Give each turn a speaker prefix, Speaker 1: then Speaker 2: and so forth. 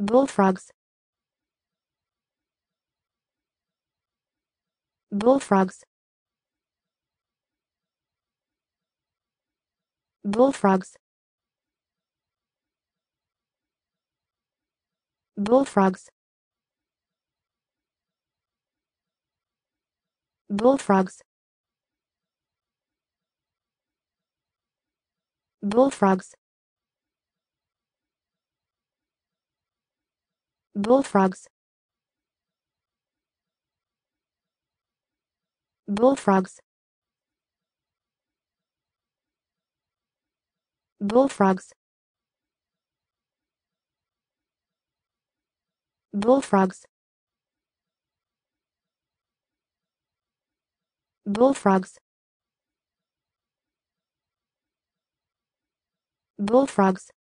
Speaker 1: Bullfrogs. Bullfrogs. Bullfrogs. Bullfrogs. Bullfrogs. Bullfrogs. Bullfrogs. Bullfrogs. Bullfrogs. Bullfrogs. Bullfrogs. Bullfrogs.